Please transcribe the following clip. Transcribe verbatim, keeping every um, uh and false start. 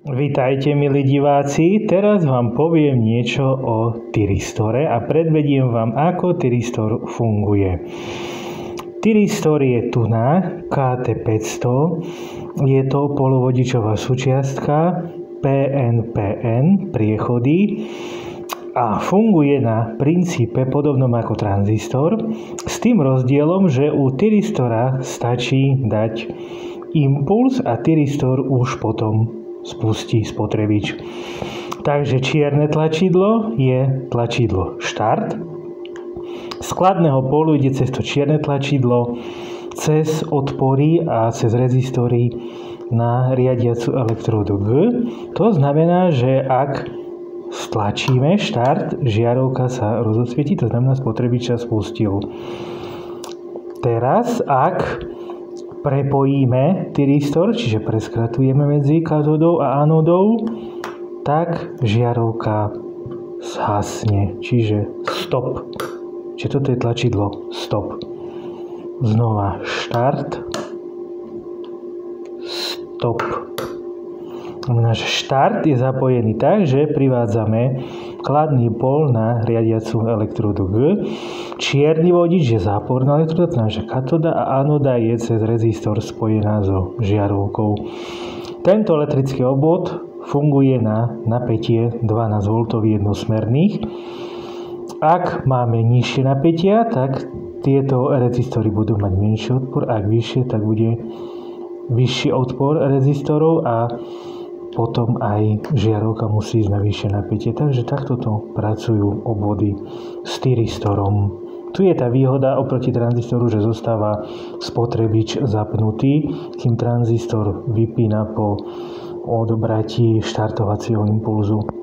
Vitajte, milí diváci, teraz vám poviem niečo o tyristore a predvediem vám, ako tyristor funguje. Tyristor je tu na ká té päťsto, je to polovodičová súčiastka pé en pé en, priechody, a funguje na princípe podobnom ako tranzistor, s tým rozdielom, že u tyristora stačí dať impuls a tyristor už potom spustí spotrebič. Takže čierne tlačidlo je tlačidlo štart. Z kladného pólu ide cez to čierne tlačidlo, cez odpory a cez rezistory na riadiacu elektródu G. To znamená, že ak stlačíme štart, žiarovka sa rozosvietí, to znamená spotrebič sa spustil. Teraz, ak prepojíme tyristor, čiže preskratujeme medzi katodou a anodou, tak žiarovka zhasne, čiže stop. Čiže toto je tlačidlo stop. Znova štart, stop. Náš štart je zapojený tak, že privádzame kladný pól na riadiacu elektródu G. Čierny vodič je záporná elektróda, to znamená, že katoda a anoda je cez rezistor spojená so žiarovkou. Tento elektrický obvod funguje na napätie dvanásť voltov jednosmerných. Ak máme nižšie napätia, tak tieto rezistory budú mať menší odpor, ak vyššie, tak bude vyšší odpor rezistorov a potom aj žiarovka musí ísť na vyššie napätie. Takže takto to pracujú obvody s tyristorom. Tu je tá výhoda oproti tranzistoru, že zostáva spotrebič zapnutý, kým tranzistor vypína po odobratí štartovacieho impulzu.